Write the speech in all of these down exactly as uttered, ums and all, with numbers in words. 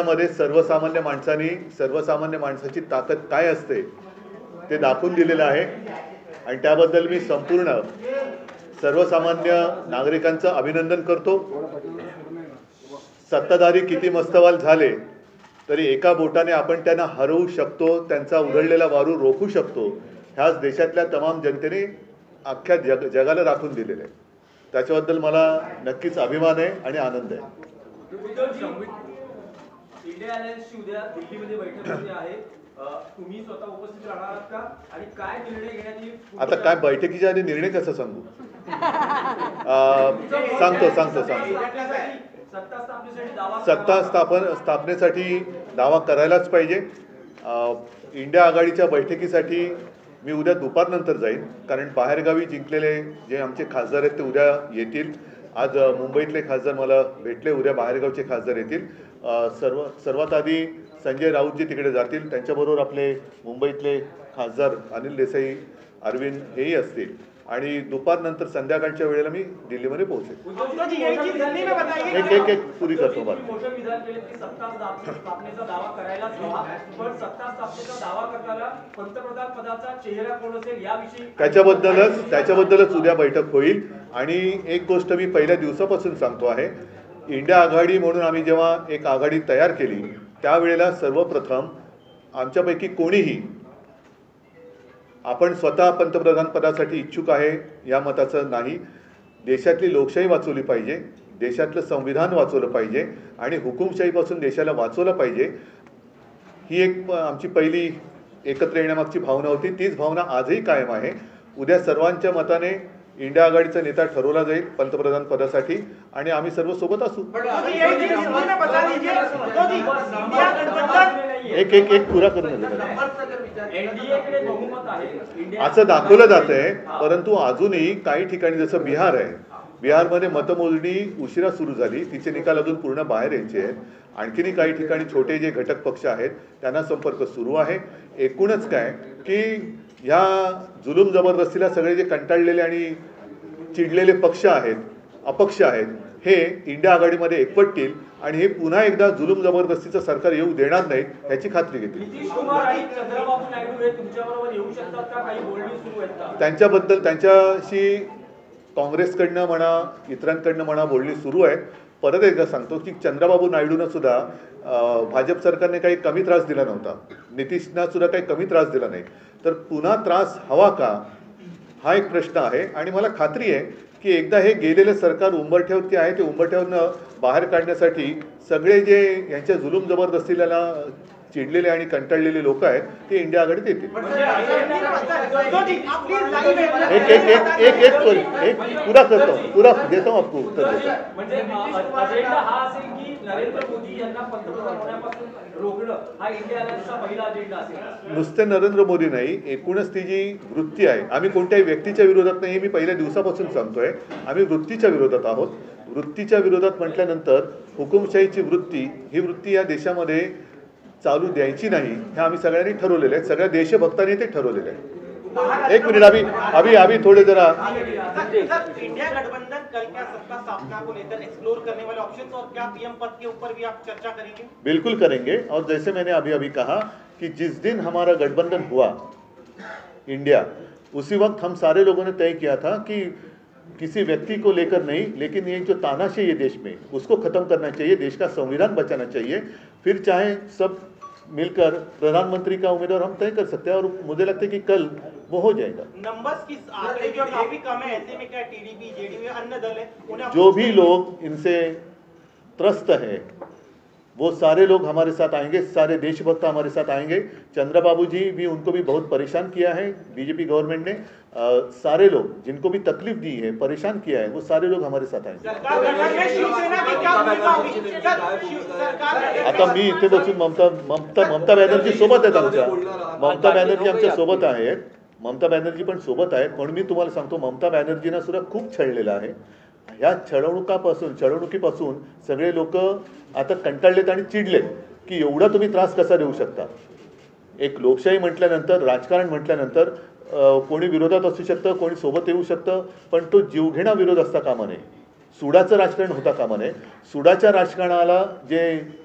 देशामध्ये सर्वसामान्य माणसांनी सर्वसामान्य माणसाची ताकद काय असते ते दाखवून दिलेलं आहे आणि त्याबद्दल मी संपूर्ण सर्वसामान्य नागरिकांचं अभिनंदन करतो। सत्ताधारी किती मस्तवाल झाले तरी एका बोटाने आपण त्यांना हरवू शकतो, त्यांचा उधळलेला वारू रोखू शकतो। ह्याच देशातल्या तमाम जनतेने अख्ख्या जग जगाला दाखवून दिलेले आहे। त्याच्याबद्दल मला नक्कीच अभिमान आहे आणि आनंद आहे। इंडिया अलायन्सची उद्या दिल्लीमध्ये बैठक होते आहे, तुम्ही स्वतः उपस्थित राहणार आहात का आणि काय निर्णय घेण्यात येईल? आता काय बैठकीच्या आधी निर्णय कसं सांगू? सांगतो सांगतो सांगतो सत्ता स्थापन स्थापनेसाठी दावा करायलाच पाहिजे। इंडिया आघाडीच्या बैठकीसाठी मी उद्या दुपारनंतर जाईन, कारण बाहेरगावी जिंकलेले जे आमचे खासदार आहेत ते उद्या येतील। आज मुंबईतले खासदार मला भेटले, उद्या बाहेरगावचे खासदार येतील। सर्व सर्वात आधी संजय राऊतजी तिकडे जातील, त्यांच्याबरोबर आपले मुंबईतले खासदार अनिल देसाई, अरविंद हेही असतील आणि दुपारनंतर संध्याकाळच्या वेळेला मी दिल्लीमध्ये पोहोचेल। एक एक एक पुरी करतो बात। त्याच्याबद्दलच त्याच्याबद्दलच उद्या बैठक होईल आणि एक गोष्ट मी पहिल्या दिवसापासून सांगतो आहे, इंडिया आघाडी म्हणून आम्ही जेव्हा एक आघाडी तयार केली त्यावेळेला सर्वप्रथम आमच्यापैकी कोणीही आपण स्वतः पंतप्रधान पदासाठी इच्छुक आहे या मताचं नाही। देशातली लोकशाही वाचवली पाहिजे, देशातलं संविधान वाचवलं पाहिजे आणि हुकुमशाहीपासून देशाला वाचवलं पाहिजे, ही एक आमची पहिली एकत्र येण्यामागची भावना होती। तीच भावना आजही कायम आहे। उद्या सर्वांच्या मताने इंडिया आघाडीचा नेता ठरवला जाईल पंतप्रधान पदासाठी आणि आम्ही सर्व सोबत असू। एक एक एक पुरा करून असं दाखवलं जात आहे, परंतु अजूनही काही ठिकाणी जसं बिहार आहे, बिहारमध्ये मतमोजणी उशिरा सुरू झाली, तिचे निकाल अजून पूर्ण बाहेर यायचे आहेत। आणखीनही काही ठिकाणी छोटे जे घटक पक्ष आहेत त्यांना संपर्क सुरू आहे। एकूणच काय की ह्या जुलूम जबरदस्तीला सगळे जे कंटाळलेले आणि चिडलेले पक्ष आहेत, अपक्ष आहेत, हे इंडिया आघाडीमध्ये एकवटतील आणि हे पुन्हा एकदा जुलूम जबरदस्तीचं सरकार येऊ देणार नाही याची खात्री घेतील। त्यांच्याबद्दल त्यांच्याशी काँग्रेसकडनं म्हणा इतरांकडनं म्हणा बोलणी सुरू आहेत। परत एकदा सांगतो की चंद्रबाबू नायडूंना सुद्धा भाजप सरकारने काही कमी त्रास दिला नव्हता, नितीशना सुद्धा काही कमी त्रास दिला नाही, तर पुन्हा त्रास हवा का हा एक प्रश्न आहे। आणि मला खात्री आहे की एकदा हे गेलेलं सरकार उंबरठ्यावरती आहे ते उंबरठ्यावरनं बाहेर काढण्यासाठी सगळे जे यांच्या जुलूम जबरदस्तीला चिडलेले आणि कंटाळलेले लोक आहेत ते इंडिया आघाडीत येतील। एक एक एक एक एक एक पुरा करतो पुरा देतो आपको उत्तर देतो। नुसते नरेंद्र मोदी नाही, एकूणच ती जी वृत्ती आहे, आम्ही कोणत्याही व्यक्तीच्या विरोधात नाही, मी पहिल्या दिवसापासून सांगतोय, आम्ही वृत्तीच्या विरोधात आहोत। वृत्तीच्या विरोधात म्हटल्यानंतर हुकुमशाहीची वृत्ती ही वृत्ती या देशामध्ये चालू द्यायची नाही हे आम्ही सगळ्यांनी ठरवलेलं आहे, सगळ्या देशभक्तांनी ते ठरवलेलं आहे। एक मिनिट अभी अभी अभी थोड़े जरा इंडिया गठबंधन कल क्या सत्ता स्थापना को लेकर एक्सप्लोर करने वाले ऑप्शंस और क्या पीएम पद के ऊपर भी आप चर्चा करेंगे? बिल्कुल करेंगे। और जैसे मैंने अभी अभी कहा कि जिस दिन हमारा गठबंधन हुआ इंडिया, उसी वक्त हम सारे लोगों ने तय किया था कि किसी व्यक्ति को लेकर नहीं, लेकिन ये जो तानाशाही है देश में उसको खत्म करना चाहिए, देश का संविधान बचाना चाहिए। फिर चाहे सब मिलकर प्रधानमंत्री का उम्मीदवार हम तय कर सकते हैं और मुझे लगता है कि कल वो हो जाएगा। नंबर्स की आंकड़े जो काफी कम है, ऐसे में क्या टीडीपी जेडीयू अन्य दल है उन्हें जो भी लोग इनसे त्रस्त है वो सारे लोग हमारे साथ आएंगे, सारे देशभक्त हमारे साथ आएंगे। चंद्रबाबू जी भी, उनको भी बहुत परेशान किया है बीजेपी गवर्नमेंट ने, आ, सारे लोग जिनको भी तकलीफ दी है, परेशान किया है, वो सारे लोग हमारे साथ आएंगे। आता मी इथे बसून ममता ममता ममता बॅनर्जी सोबत आहेत, आमच्या ममता बॅनर्जी आमच्या सोबत आहेत, ममता बॅनर्जी पण सोबत आहेत। पण मी तुम्हाला सांगतो ममता बॅनर्जींना सुद्धा खूप छळलेलं आहे। या छळवणुकापासून छळवणुकीपासून सगळे लोक आता कंटाळलेत आणि चिडलेत की एवढा तुम्ही त्रास कसा देऊ शकता। एक लोकशाही म्हटल्यानंतर, राजकारण म्हटल्यानंतर कोणी विरोधात असू शकतं, कोणी सोबत येऊ शकतं, पण तो जीवघेणा विरोध असता कामा नये, सुडाचं राजकारण होता कामा नये। सुडाच्या राजकारणाला जे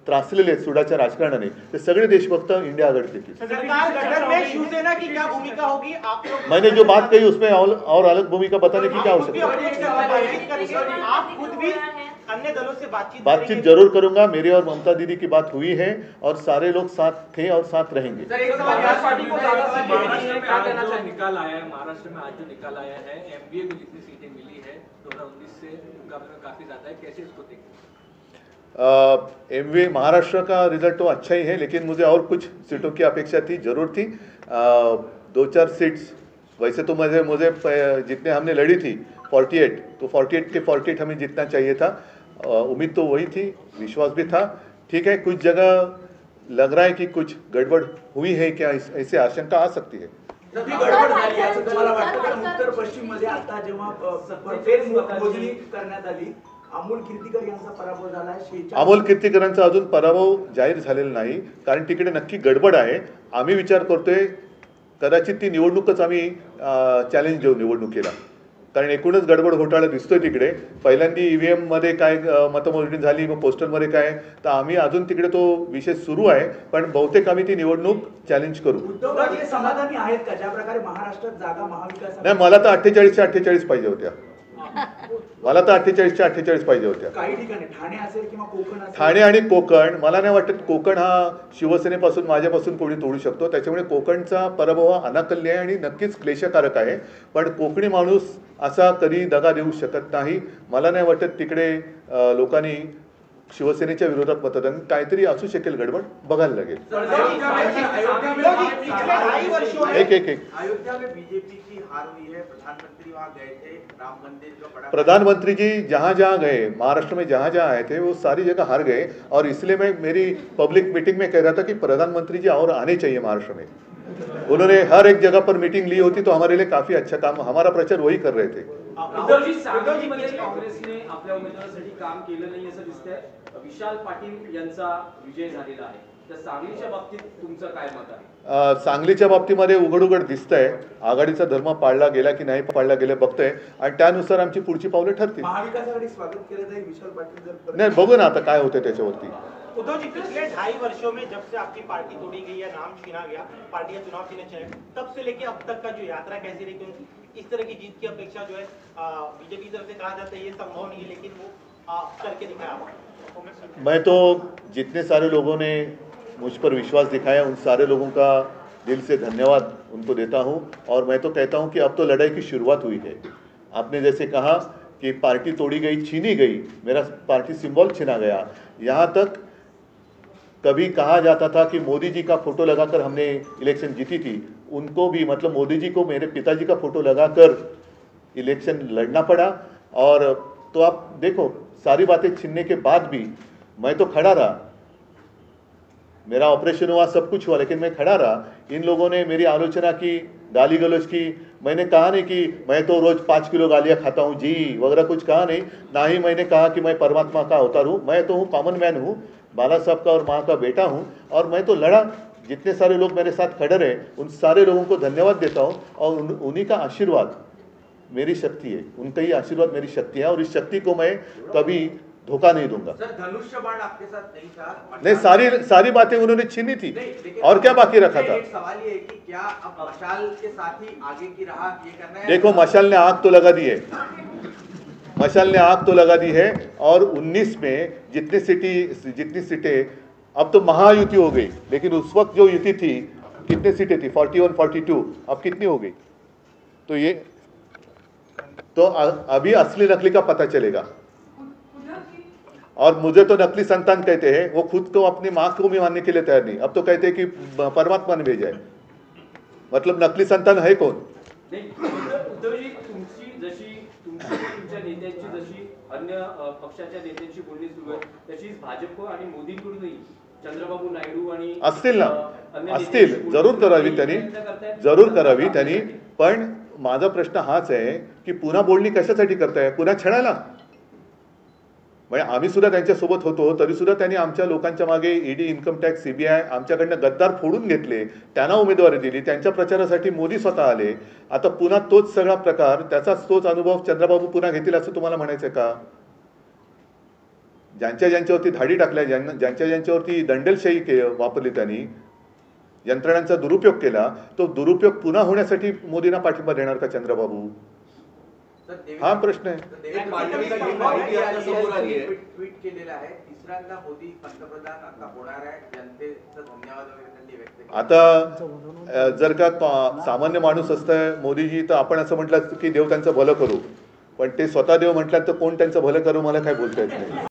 त्रासलेले आहेत सुडाच्या राजकारणाने, ते सगळे देशभक्त इंडिया आघाड़ी के। सरकार गठन में शिवसेना की क्या भूमिका होगी? आप लोग मैंने जो बात कही उसमें और, और अलग भूमिका बताने की क्या आप खुद भी आवश्यकता है? अपने से बातचीत करेंगे, आप खुद भी अन्य दलों से बातचीत बातचीत करेंगे? जरूर करूंगा। मेरी और ममता दीदी की बात हुई है और सारे लोग साथ थे और साथ रहेंगे। सर, एक सवाल यार, पार्टी को ज्यादा सीटें मिली महाराष्ट्र हैं, में क्या आज कहना जो चाहेंगे? निकाल आया है, महाराष्ट्र में आज जो निकाल आया है, एमबीए को जितनी सीटें मिली है दो हज़ार उन्नीस से मुकाबले में काफी ज्यादा है, कैसे इसको देखते हैं? एम वी महाराष्ट्र का रिजल्ट तो अच्छा ही है, लेकिन मुझे और कुछ सीटों की अपेक्षा थी, जरूर थी। आ, दो चार सीट्स वैसे तो मुझे मुझे प- जितने हमने लड़ी थी अड़तालीस, तो अड़तालीस के अड़तालीस हमें जीतना चाहिए था। आ, उम्मीद तो वही थी, विश्वास भी था। ठीक है, कुछ जगह लग रहा है कि कुछ गड़बड़ हुई है क्या, इस- ऐसे आशंका आ सकती है। ती गडबड झाली असं तुम्हाला वाटतं? कारण उत्तर पश्चिम मध्ये आता जेव्हा अ, फेर मोजणी करण्यात आली, अमोल कीर्तीकर यांचा पराभव झाला शेहेचाळीस अमोल कीर्तीकरांचा अजून पराभव जाहीर झालेला नाही, कारण तिकडे नक्की गडबड आहे। आम्ही विचार करतोय कदाचित ती निवडणूकच आम्ही चॅलेंज देऊ निवडणुकीला, कारण एकूणच गडबड घोटाळा दिसतोय तिकडे। पहिल्यांदा ईव्हीएम मध्ये काय अ, मतमोजणी झाली, मग पोस्टलमध्ये काय, तर आम्ही अजून तिकडे तो विषय सुरू आहे, पण बहुतेक आम्ही ती निवडणूक चॅलेंज करू। उद्धव ठाकरे समाधानी आहेत का ज्या प्रकारे महाराष्ट्रात जागा महाविकास नाही, मला तर अठ्ठेचाळीसच्या अठ्ठेचाळीस पाहिजे होत्या, मला तर अठ्ठेचाळीसच्या अठ्ठेचाळीस पाहिजे होत्या। काही ठिकाणी ठाणे असेल किंवा कोकण असेल, ठाणे आणि कोकण, मला नाही वाटत कोकण हा शिवसेनेपासून माझ्यापासून कोणी तोडू शकतो, त्याच्यामुळे कोकणचा पराभव हा अनाकल्य आहे आणि नक्कीच क्लेशकारक आहे। पण कोकणी माणूस असा कधी दगा देऊ शकत नाही। मला नाही वाटत तिकडे अ, लोकांनी शिवसेनेच्या विरोधात मतदान, काहीतरी असू शकेल गडबड, बघायला लागेल। एक एक एक अयोध्या में बीजेपी की हार हुई है, प्रधानमंत्री वहां गए थे, राम मंदिर का बड़ा प्रधानमंत्री जी जहाँ जहाँ गए, महाराष्ट्र में जहाँ जहाँ आए थे, वो सारी जगह हार गए, और इसलिए मैं मेरी पब्लिक मीटिंग में कह रहा था कि प्रधानमंत्री जी और आने चाहिए महाराष्ट्र में। उन्होंने हर एक जगह पर मीटिंग ली होती तो हमारे लिए काफी अच्छा काम, हमारा प्रचार वही कर रहे थे। उद्धवजी, सांगलीमध्ये काँग्रेसने आपल्या उमेदवारासाठी काम केलं नाही असं दिसतंय। विशाल पाटील यांचा विजय झालेला आहे, तर सांगलीच्या बाबतीत तुमचं काय मत आहे? अ, सांगलीच्या बाबतीमध्ये उघड उघड दिसतंय आघाडीचा धर्म पाळला गेला की नाही पाळला गेला बघतोय, आणि त्यानुसार आमची पुढची पावले ठरतील। महाविकास आघाडी स्वागत केलं जाईल विशाल पाटील जर नाही, बघू ना आता काय होतंय त्याच्यावरती। उद्धव जी, पिछले ढाई वर्षों में जब से आपकी पार्टी तोड़ी गई या नाम छीना गया, पार्टी का चुनाव छीने चले, तब से लेके अब तक का जो यात्रा कैसी रही? क्योंकि इस तरह की जीत की अपेक्षा जो है बीजेपी की तरफ से कहा जाता है ये संभव नहीं है, लेकिन वो आ, करके दिखाया आपको। मैं तो जितने सारे लोगों ने मुझ पर विश्वास दिखाया उन सारे लोगों का दिल से धन्यवाद उनको देता हूं, और मैं तो कहता हूं कि अब तो लड़ाई की शुरुआत हुई है। आपने जैसे कहा कि पार्टी तोड़ी गई, छीनी गई, मेरा पार्टी सिंबल छीना गया। यहाँ तक कभी कहा जाता था कि मोदी जी का फोटो लगाकर हमने इलेक्शन जीती थी, उनको भी मतलब मोदी जी को मेरे पिताजी का फोटो लगाकर इलेक्शन लड़ना पड़ा। और तो आप देखो सारी बातें छीनने के बाद भी मैं तो खड़ा रहा, मेरा ऑपरेशन हुआ, सब कुछ हुआ, लेकिन मैं खड़ा रहा। इन लोगों ने मेरी आलोचना की, गाली गलौज की। मैंने कहा नहीं कि मैं तो रोज पाँच किलो गालियाँ खाता हूँ जी वगैरह, कुछ कहा नहीं। ना ही मैंने कहा कि मैं परमात्मा का अवतार हूँ, मैं तो हूँ कॉमन मैन हूँ, बाला साहब का और माँ का बेटा हूँ, और मैं तो लड़ा। जितने सारे लोग मेरे साथ खड़े रहे उन सारे लोगों को धन्यवाद देता हूँ, और उन, उन्हीं का आशीर्वाद मेरी शक्ति है, उनका ही आशीर्वाद मेरी शक्ति है, और इस शक्ति को मैं कभी धोखा नहीं दूंगा। सर, धनुष्य बाण आपके साथ नहीं था? नहीं, सारी सारी बातें उन्होंने छीनी थी, नहीं, लेकिन और क्या बाकी रखा था? एक सवाल ये है कि क्या अब मशाल के साथ ही आगे की राह ये करना है? देखो, मशाल ने आग तो लगा दी है, मशाल ने आग तो लगा दी है, और उन्नीस में जितनी सीटी जितनी सीटें, अब तो महायुति हो गई, लेकिन उस वक्त जो युति थी कितनी सीटें थी, इकतालीस, बयालीस, अब कितनी हो गई? तो ये तो अभी असली नकली का पता चलेगा। और मुझे तो नकली संतान कहते हैं, वो खुद को अपनी माँ को भी मानने के लिए तैयार नहीं, अब तो कहते हैं कि परमात्मा ने भेजा है। मतलब नकली संतान है कौन? नाही, उद्धव- उद्धवजी, तुमची जशी तुमची तुमच्या नेत्यांची जशी अन्य अ, पक्षाच्या नेत्यांची बोलणी सुरू आहे, तशीच भाजप आणि मोदींकडूनही चंद्रबाबू नायडू आणि असतील ना, अ, अन्य असतील, नेत्यांची जरूर बोलणी करावी त्यांनी, प्रयत्न करतायत. जरूर करावी त्यांनी। पण माझा प्रश्न हाच आहे की पुन्हा बोलणी कशासाठी करताय? पुन्हा छळायला? म्हणजे आम्ही सुद्धा त्यांच्यासोबत होतो, तरी सुद्धा त्यांनी आमच्या लोकांच्या मागे ईडी, इन्कम टॅक्स, सीबीआय आमच्याकडनं गद्दार फोडून घेतले, त्यांना उमेदवारी दिली, त्यांच्या प्रचारासाठी मोदी स्वतः आले। आता पुन्हा तोच सगळा प्रकार, त्याचाच तोच अनुभव चंद्रबाबू पुन्हा घेतील असं तुम्हाला म्हणायचं का? ज्यांच्या ज्यांच्यावरती धाडी टाकल्या, ज्यांना ज्यांच्या ज्यांच्यावरती दंडेलशाही के वापरली त्यांनी, यंत्रणांचा दुरुपयोग केला, तो दुरुपयोग पुन्हा होण्यासाठी मोदींना पाठिंबा देणार का चंद्रबाबू? तर देवेंद्र- हा प्रश्न आहे. तर देवेंद्र पाटील- फडणवीस माहिती यांनी आता समोर आली आहे. ट्विट ट्विट केलेलं आहे. तिसऱ्यांदा मोदी पंतप्रधान आता होणार आहे. जनतेचं धन्यवाद वगैरे त्यांनी व्यक्त केले. आता अ, जर का तो- सामान्य माणूस असतं मोदीजी, तर आपण असं म्हटलं की देव त्यांचं भलं करू, पण ते स्वतः देव म्हटल्यानंतर कोण त्यांचं भलं करू मला काय बोलता येत नाही.